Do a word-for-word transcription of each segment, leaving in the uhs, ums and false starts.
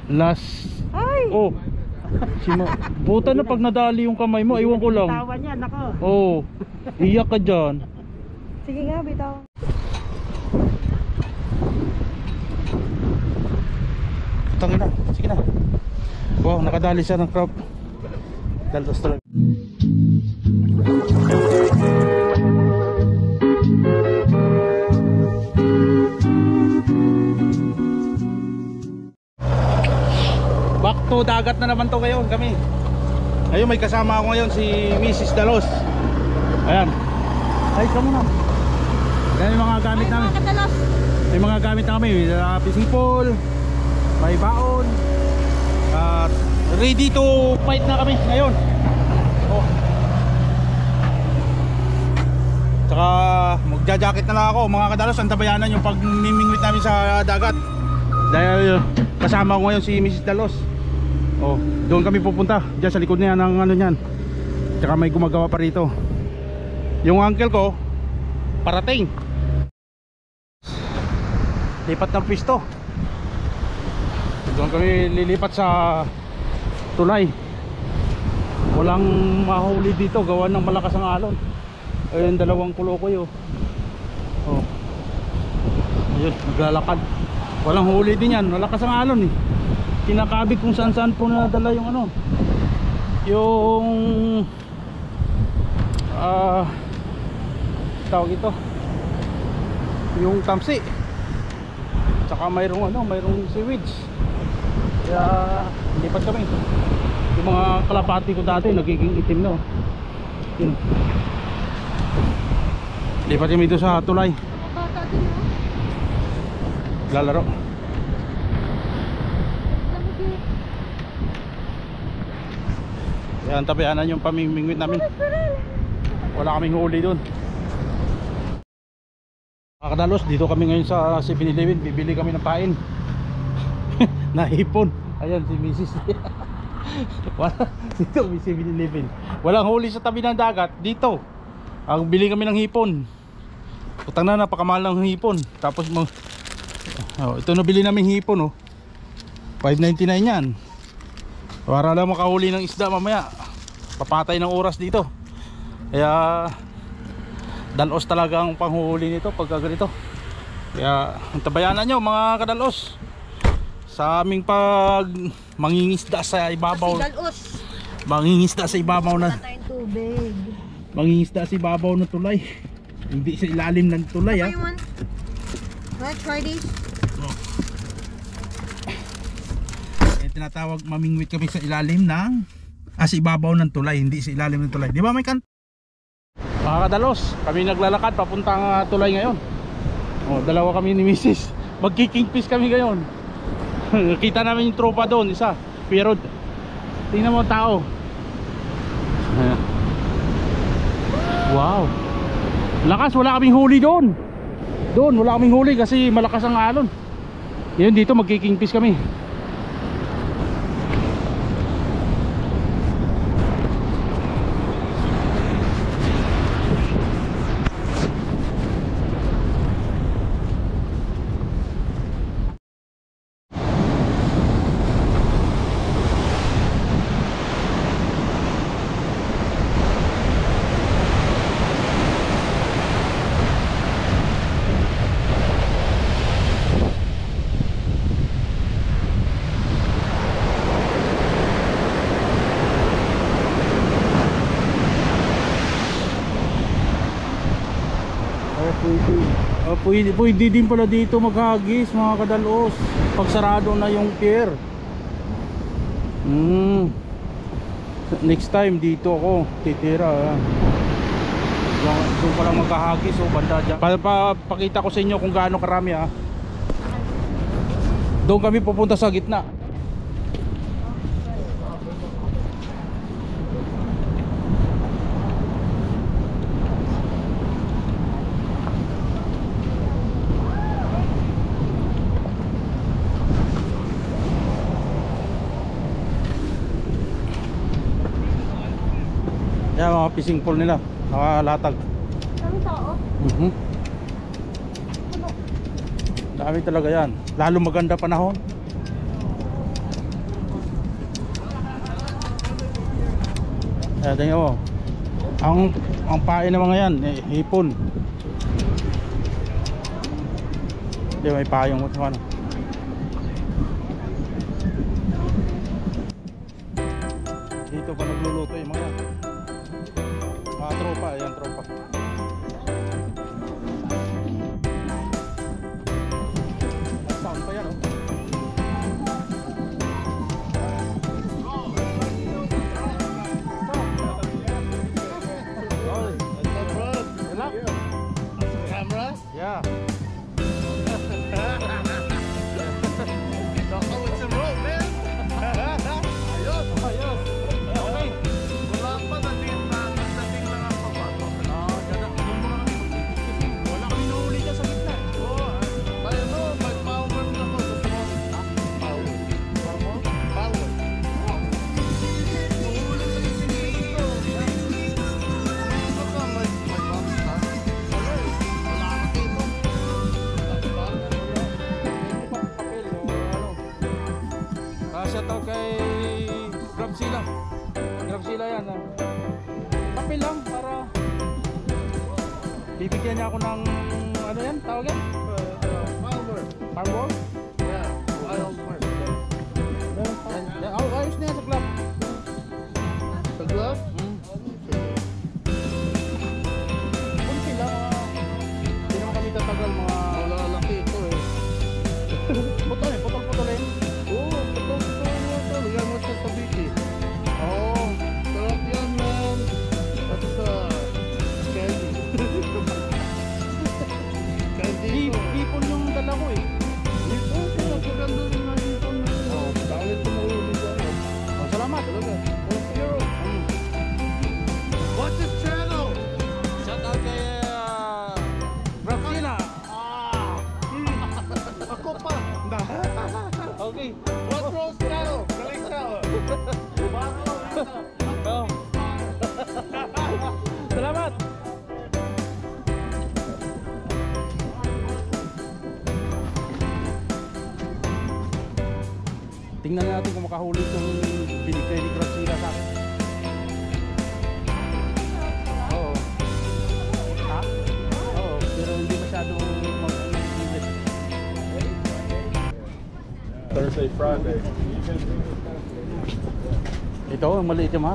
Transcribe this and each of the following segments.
Last. Ay! Oh. Si Ma buta na pag nadali yung kamay mo, aywan ko lang. Tawan niya, nako. Oh. Iyak ka dyan. Sige nga, bitaw. Tangina, sige na. Wow, nakadali siya ng crop. Dalos talaga. Back to dagat na naman to ngayon kami. Ayun, may kasama ako ngayon si Missus Dalos. Ayan. Ay, kamu na. Ayan yung mga gamit Ay, namin. mga kadalos. May mga gamit na kami. Uh, fishing pole, may baon. At uh, ready to fight na kami ngayon. Oh. Tsaka magja-jacket na lang ako mga kadalos. Ang tabayanan yung pagmimingwit namin sa dagat. Dahil kasama ko ngayon si Missus Dalos. Oh, doon kami pupunta. Diyan sa likod niya ng ano niyan. Tsaka may gumagawa pa rito. Yung uncle ko parating. Lipat ng pisto. Doon kami lilipat sa tulay. Walang mahuli dito gawa ng malakas ang alon. Ayun, dalawang kulokoy oh. Oh. Ayun, naglalakad. Walang huli din yan, malakas ang alon eh. Kinakabig kung saan saan po nadala yung ano, yung ah uh, tawag ito, yung tamsi. Tsaka mayroong ano, mayroong seaweeds. Kaya lipat kami. Yung mga kalapati ko dati nagiging itim no. Yun. Lipat kami dito sa tulay. Lalaro. Yan, tabianan yung pamimingwit namin. Wala kaming huli dun. Mga kadalos, dito kami ngayon sa seven eleven. Bibili kami ng pain. Nahipon. Ayan si Missus Wala, dito may seven eleven. Walang huli sa tabi ng dagat. Dito ang bili kami ng hipon. Utang na, napakamahal ng hipon. Tapos mag oh, ito na bili namin hipon oh. five ninety-nine yan. Para lang makahuli ng isda mamaya. Papatay ng oras dito. Kaya dalos talaga ang panghuli nito pagka ganito. Kaya ang tabayanan nyo mga kadalos sa aming pag mangingisda sa ibabaw. Dalos. Mangingisda sa ibabaw na Tubig. Mangingisda sa ibabaw ng tulay. Hindi sa ilalim ng tulay ah. Let's try this. Oh. Eh, tinatawag mamingwit kami sa ilalim ng ah, sa ibabaw ng tulay, hindi sa ilalim ng tulay. Di ba may kan? Mga kadalos, kami naglalakad papuntang uh, tulay ngayon. Oh, dalawa kami ni Missus Magki-kingfish kami ngayon. Kita namin yung tropa doon, isa. Pero tingnan mo ang tao. Ayan. Wow. Lakas, wala kaming huli doon. Doon, wala kaming huli kasi malakas ang alon. Yun, dito magki-kingfish kami. Uh, pwede, pwede din pala dito maghagis mga kadalos pag sarado na yung pier. mm. Next time dito ako titira. Doon pa lang maghahagis o oh, banda dyan. Papakita ko sa inyo kung gaano karami ha. Doon kami pupunta sa gitna. Yan mga fishing pole nila, nakalatag. Dami tao? Mhm. Dami talaga yan. Lalo maganda panahon. Ayan, tingnan mo. Ang, ang pain ng mga yan, eh, hipon. Hindi, may payong mo ano. Dito pa nagluluto yung mga yan. Mga tropa, ayan tropa. Ang sound pa yan, oh. Camera? Yeah. Baka with some rope, man. Ayos. Ayos. Okay. Wala pa, dating na, dating lang ang papasok. Ah, dada. Doon mo na kami. Wala kami nahuli dyan sa gitna. Oo, kaya mo, may power na ako. Gusto mo? Power. Power. Mahuli sa isingin ko. Gusto ka, may, may box ka? Wala eh. Wala ka dito. Tapos ba? Papel o ano. Ah, shout out kay Grabzilla. Grabzilla yan. Ah. Papel lang para bibigyan niya ako ng ano yan, tawag yan? Power. Farm work? Yeah, I'll work. Yan, yan. Oh, ayos na yan sa club. Sa glove? Hmm. Kunti lang. ah. Hindi naman kami tatagal mga Malalaki ito eh. putol eh, putol-putolin. Oo, putol-putol mo ito. Lagyan mo siya sa biki. Oo. Sarap yan, man. At sa candy. Candy Di, ito. dipon yung dala ko eh. Oo, pinapaganda rin nga dito na. Oo. Dahil ito mahuli dyan. Oh, salamat. Talaga. Oh, zero. Hmm. What's his channel? Shout out kay uh, Grabzilla. Ah! Ako pa. Okay. What's Rose channel? Galing siya. Oh. Salamat. Tingnan natin kung makahuli itong binigay ni Grabzilla sa akin. Oo. Ha? Oo, pero hindi masyadong mag-English. Thursday, Friday. Ito, ang maliit yung ha?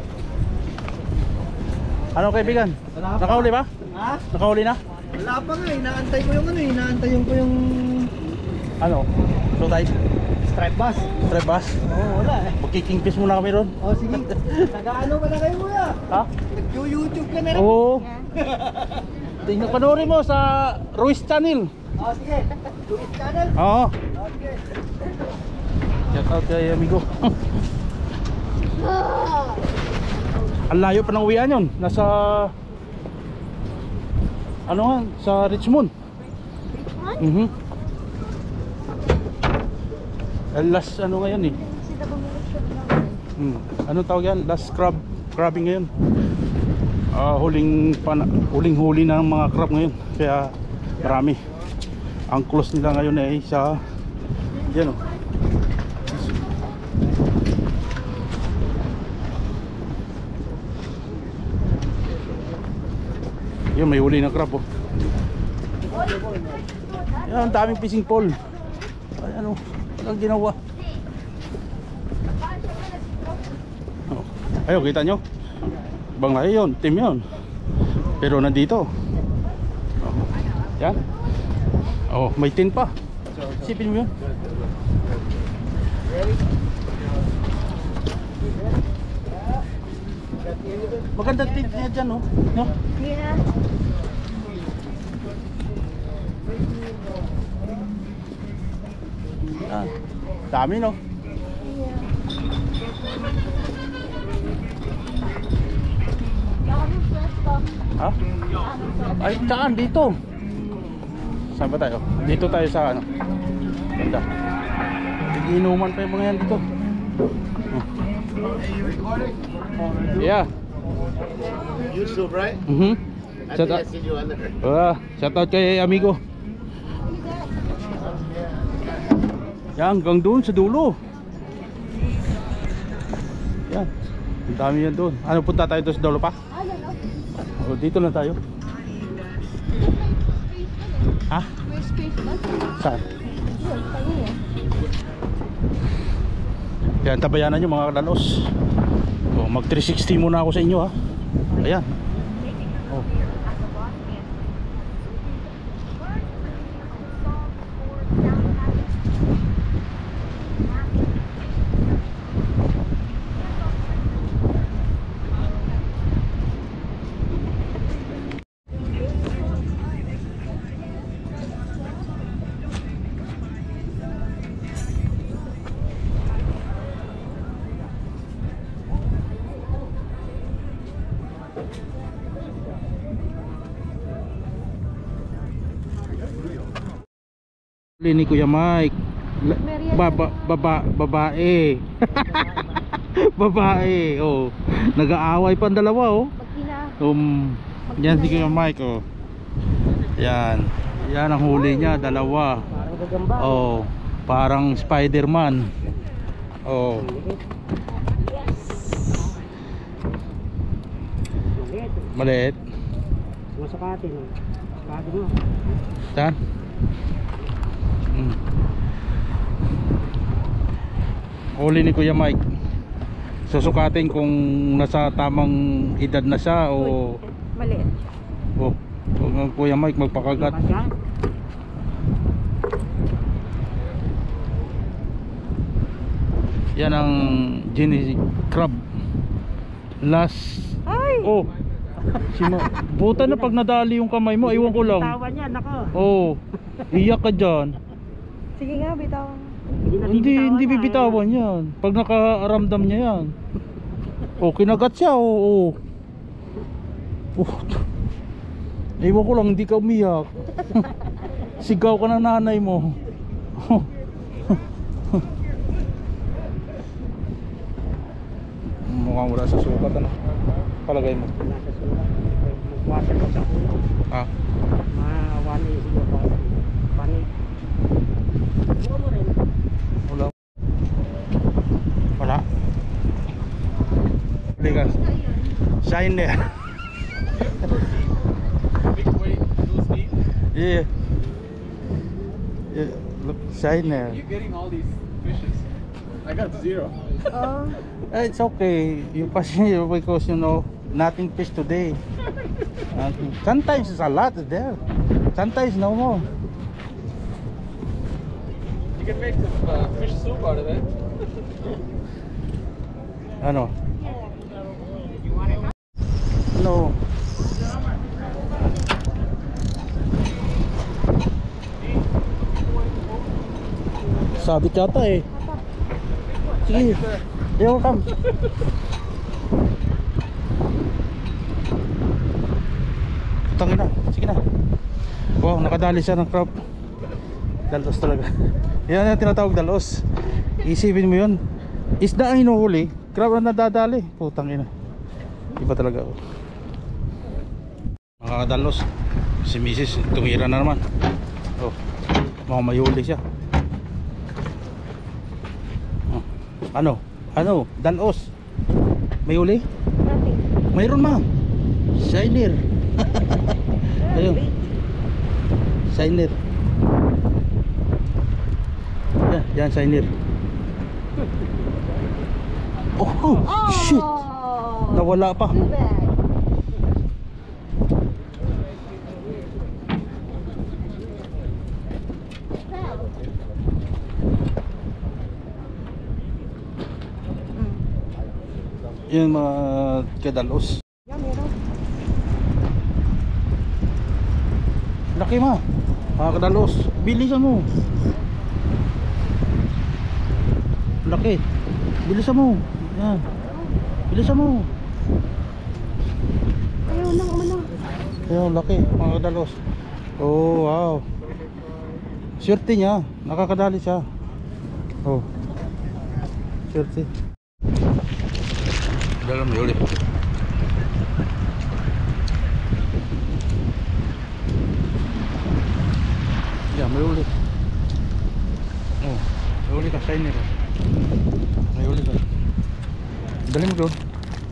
Ano kaibigan? Nakahuli ba? Ha? Nakahuli na? Wala pa nga, inaantay ko yung ano, inaantayin ko yung Ano? Slow tide? striped bass. Strip bass? Oo, wala eh. Magkikingfish muna kami ron. O sige, nag-ano ka na kayo kuya? Ha? Nag-YouTube ka na rin? Oo. Tingnan, panoorin mo sa Ruiz Channel. O sige, Luis Channel. Oo. O sige. Shout out kay amigo. Ang layo pa ng uwian yun. Nasa ano nga, sa Richmond. Mhm. Eh, last ano ngayon eh. Sila bumili siya lang. Hmm. Ano tawag yan? Last crab, crabbing ngayon. Ah, huling pan huling huli na ng mga crab ngayon. Kaya marami. Ang close nila ngayon ay sa yan oh. Yun, may huli na crab oh. Yan, ang daming fishing pole. Ay, ano, walang ginawa. Oh. Ayun, kita nyo? Ibang lahi yun, team yun. Pero nandito. Oh. Yan. Oh, may tin pa. Sipin mo yun. Maganda tin niya dyan, no? No? Yeah. Yan. Dami, no? Ha? Ay, saan? Dito. Saan ba tayo? Dito tayo sa ano? Ganda. Inuman pa yung mga yan dito. Oh. Yeah. YouTube, right? Mhm. I Shout think I out. see you on there. Ah, shout out kay amigo. Yan, hanggang doon sa dulo. Yan. Ang dami yan doon. Ano, punta tayo doon sa dulo pa? Ah, yan oh. O, dito lang tayo. Ha? May space ba? Saan? Yun, tayo yan. Yan, tabayanan nyo mga kadalos. O, mag three sixty muna ako sa inyo ha. Ayan. Oh. Huli ni Kuya Mike. La- Merienda. Baba, baba, babae. Babae. Oh. Nag-aaway pa ang dalawa oh. Pagkina. Um, yan si Kuya Mike oh. Yan. Yan ang huli niya, dalawa. Parang gagamba. Oh, parang Spider-Man. Oh. Maliit. Maliit. Masakatin. Masakatin mo. Saan? Hmm. Huli ni Kuya Mike. Susukatin kung nasa tamang edad na siya o Maliit. oh, kung Kuya Mike magpakagat. Lakas yan. Yan ang Genie crab. Last. Ay! Oh. Si Ma buta na pag nadali yung kamay mo, aywan ko lang. Tawan yan, nako. Oh. Iyak ka diyan. Sige nga, bitaw. Hindi hindi bibitawan yan. Pag nakaramdam niya yan. Oh, kinagat siya. Oh, oh. Oh. Ewan ko lang, hindi ka umiyak. Sigaw ka ng nanay mo. Mukhang wala sa sukat ano. Palagay mo. Nasa sulat. Magwasan mo sa ulo. Ah. Maawali yung sila. Panik. Buka mo rin. Wala. Wala. Ligas. Shine there. Yeah. Yeah. Look, shine there. You're getting all these fishes. I got zero. Oh. Eh, it's okay. You pass here because you know nothing fish today. Uh, sometimes it's a lot there. Sometimes no more. You can make some uh, fish soup out of that. Ano? No. Sabit yata eh. Sige. You're welcome. Tangin na. Sige na. Wow, nakadali siya ng crab. Dalos talaga. Yan ang tinatawag dalos. Isipin mo yun. Isda ang hinuhuli, crab ang nadadali. Putang ina. Iba talaga. Oh. Mga dalos. Si Missus tumira na naman. Oh. Mga mayuli siya. Oh. Ano? Ano? Dalos. Mayuli? Nothing. Mayroon ma. Shiner. Ayun. Shiner. Yan, yan shiner. Oh, oh, shit. Oh. Nawala pa. Too bad. Yan mga kadalos. Yan, meron. Laki ma. Mga kadalos. Bilisan mo. Laki. Bilisan mo. Yan. Bilisan mo. Ayaw nang umano. Ayun, laki. Mga kadalos. Oh, wow. Swerte niya. Nakakadali siya. Oh. Swerte. Dalam may uli. Yan, may uli. Oh, may uli ka, shiner. May uli ka. Dali mo doon.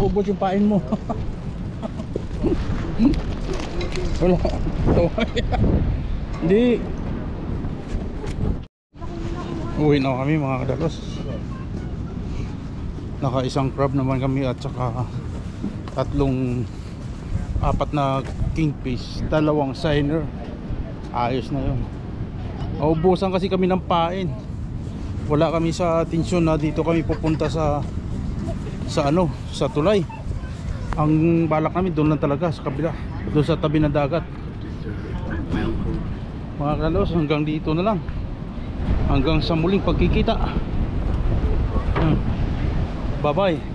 maubos yung pain mo. Wala. Hindi. Uwi na kami mga kadalos. Naka isang crab naman kami at saka tatlong apat na kingfish, dalawang seiner. Ayos na yun. Naubusan kasi kami ng pain. Wala kami sa atensyon na dito kami pupunta sa sa ano, sa tulay. Ang balak namin doon lang talaga sa kabila, doon sa tabi ng dagat. Mga kadalos, hanggang dito na lang. Hanggang sa muling pagkikita. Hmm. Bye bye.